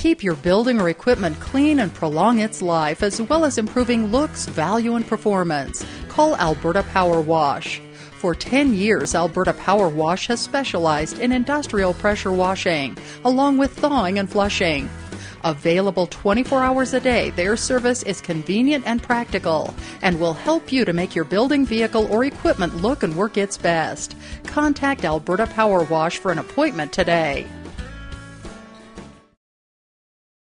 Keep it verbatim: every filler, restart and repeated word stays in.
keep your building or equipment clean and prolong its life, as well as improving looks, value, and performance. Call Alberta Power Wash. For ten years, Alberta Power Wash has specialized in industrial pressure washing, along with thawing and flushing. Available twenty-four hours a day, their service is convenient and practical and will help you to make your building, vehicle, or equipment look and work its best. Contact Alberta Power Wash for an appointment today.